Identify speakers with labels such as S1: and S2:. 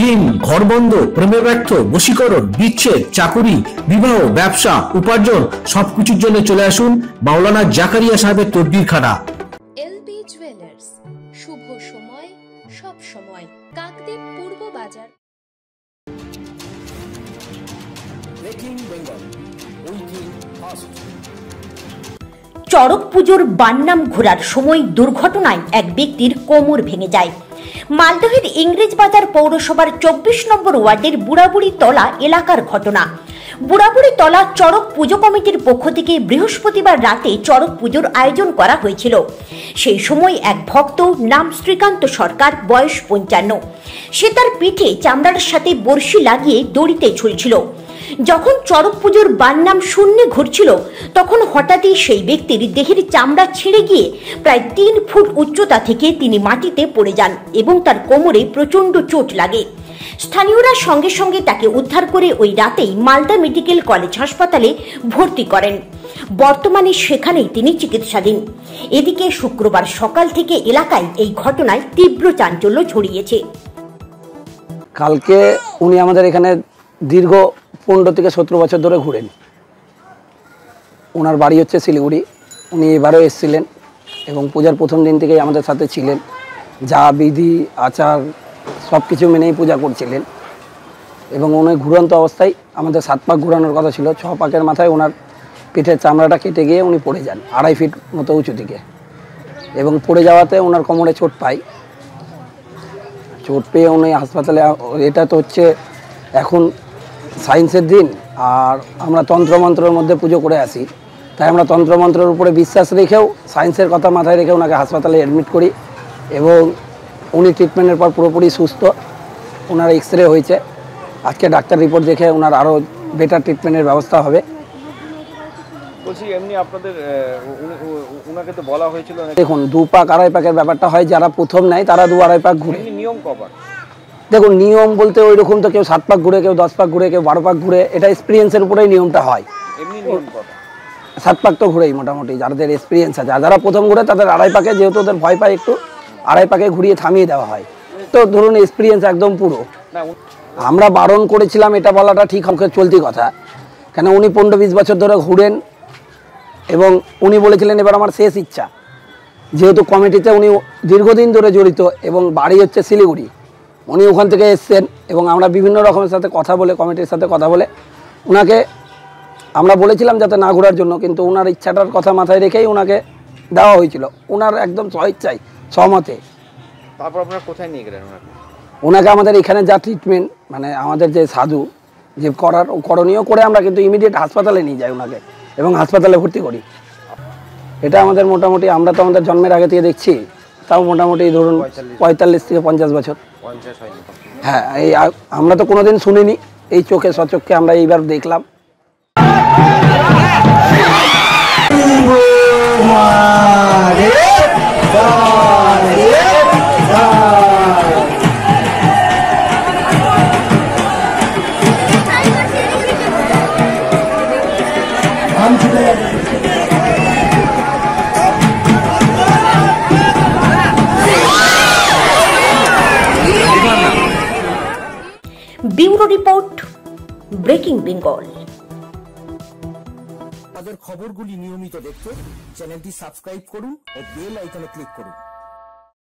S1: Gym, ঘরবন্ধ, প্রেমে ব্যর্থ, বশীকরণ, বিচ্ছেদ, চাকুরি, বিবাহ, ব্যবসা, উপার্জন সবকিছুর জন্য চলে আসুন মাওলানা জাকারিয়া সাহেবের তদবিরখানা।
S2: এলবি জুয়েলার্স, শুভ সময় সব সময়, কাকদ্বীপ পূর্ব বাজার।
S1: Breaking Bengal, working fast.
S3: Charak পুজোর বান্নাম ঘোরার সময় দুর্ঘটনায় এক ব্যক্তির কোমর ভেঙে যায়। মালদহের ইংরেজ বাজার পৌরসভার 24 নম্বর ওয়ার্ডের বুড়াবুড়ি তলা এলাকার ঘটনা। বুড়াবুড়ি তলা চড়ক পুজো কমিটির পক্ষ থেকে বৃহস্পতিবার রাতে চড়ক পুজোর আয়োজন করা হয়েছিল। সেই সময় এক ভক্ত নাম শ্রীকান্ত সরকার, বয়স 55, সে তার পিঠে চামড়ার সাথে বড়শি লাগিয়ে দড়িতে ঝুলছিল। যখন চড়ক পুজোর বান্নাম শূন্যে ঘুরছিল তখন হঠাৎই সেই ব্যক্তির দেহের চামড়া ছিঁড়ে গিয়ে প্রায় 3 ফুট উচ্চতা থেকে তিনি মাটিতে পড়ে যান এবং তার কোমরে প্রচণ্ড চোট লাগে। স্থানীয়রা সঙ্গে সঙ্গে তাকে উদ্ধার করে ওই রাতেই মালদা মেডিকেল কলেজ হাসপাতালে ভর্তি করেন। বর্তমানে সেখানেই তিনি চিকিৎসাধীন। এদিকে শুক্রবার সকাল থেকে এলাকায় এই ঘটনায় তীব্র চাঞ্চল্য ছড়িয়েছে।
S4: কালকে উনি আমাদের এখানে দীর্ঘ 15 থেকে 17 বছর ধরে ঘুরেন। ওনার বাড়ি হচ্ছে শিলিগুড়ি। উনি এবারও এসেছিলেন এবং পূজার প্রথম দিন থেকেই আমাদের সাথে ছিলেন। যা বিধি আচার সব কিছু মেনেই পূজা করছিলেন এবং উনি ঘুরন্ত অবস্থায় আমাদের 7 পাক ঘুরানোর কথা ছিল। 6 পাকের মাথায় ওনার পিঠের চামড়াটা কেটে গিয়ে উনি পড়ে যান 2.5 ফিট মতো উঁচু দিকে এবং পড়ে যাওয়াতে ওনার কোমরে চোট পায়। চোট পেয়ে উনি হাসপাতালে, এটা তো হচ্ছে এখন সায়েন্সের দিন আর আমরা তন্ত্রমন্ত্রের মধ্যে পুজো করে আসি, তাই আমরা তন্ত্রমন্ত্রের উপরে বিশ্বাস রেখেও সায়েন্সের কথা মাথায় রেখে ওনাকে হাসপাতালে অ্যাডমিট করি এবং উনি ট্রিটমেন্টের পর পুরোপুরি সুস্থ। ওনার এক্সরে হয়েছে, আজকে ডাক্তার রিপোর্ট দেখে ওনার আরও বেটার ট্রিটমেন্টের ব্যবস্থা হবে।
S5: বলছি এমনি আপনাদের ওনাকে তো বলা হয়েছিল,
S4: দেখুন 2 পাক 2.5 পাকের ব্যাপারটা হয়, যারা প্রথম নেয় তারা 2-2.5 পাক ঘুরে।
S5: নিয়ম কবার?
S4: দেখুন নিয়ম বলতে ওই রকম তো কেউ 7 পাক ঘুরে, কেউ 10 পাক ঘুরে, কেউ 12 পাক ঘুরে, এটা এক্সপিরিয়েন্সের উপরেই নিয়মটা হয়।
S5: এমনি নিয়ম কবার?
S4: 7 পাক তো ঘুরেই মোটামুটি, যাদের এক্সপিরিয়েন্স আছে। আর যারা প্রথম ঘুরে তাদের 2.5 পাকে, যেহেতু ওদের ভয় পায় একটু, 2.5 পাকে ঘুরিয়ে থামিয়ে দেওয়া হয়। তো ধরুন এক্সপিরিয়েন্স একদম পুরো। আমরা বারণ করেছিলাম, এটা বলাটা ঠিক মুখে চলতি কথা, কেন উনি 15-20 বছর ধরে ঘুরেন এবং উনি বলেছিলেন এবার আমার শেষ ইচ্ছা। যেহেতু কমিটিতে উনি দীর্ঘদিন ধরে জড়িত এবং বাড়ি হচ্ছে শিলিগুড়ি, উনি ওখান থেকে এসছেন এবং আমরা বিভিন্ন রকমের সাথে কথা বলে, কমিটির সাথে কথা বলে ওনাকে আমরা বলেছিলাম যাতে না ঘোরার জন্য, কিন্তু ওনার ইচ্ছাটার কথা মাথায় রেখেই ওনাকে দেওয়া হয়েছিল, ওনার একদম স্বইচ্ছায় সহমতে।
S5: তারপর আপনারা কোথায় নিয়ে গেলেন
S4: ওনাকে? আমাদের এখানে যা ট্রিটমেন্ট, মানে আমাদের যে সাধু যে করণীয় করে আমরা কিন্তু ইমিডিয়েট হাসপাতালে নিয়ে যাই ওনাকে এবং হাসপাতালে ভর্তি করি। এটা আমাদের মোটামুটি, আমরা তো আমাদের জন্মের আগে থেকে দেখছি, তাও মোটামুটি ধরুন 45 থেকে 50 বছর। হ্যাঁ, এই আমরা তো কোনোদিন শুনিনি, এই চোখে সচক্ষে আমরা এইবার দেখলাম।
S3: Bureau report, breaking Bengal.
S1: তাদের খবরগুলি নিয়মিত দেখতে চ্যানেলটি সাবস্ক্রাইব করুন ও বেল আইকনে ক্লিক করুন।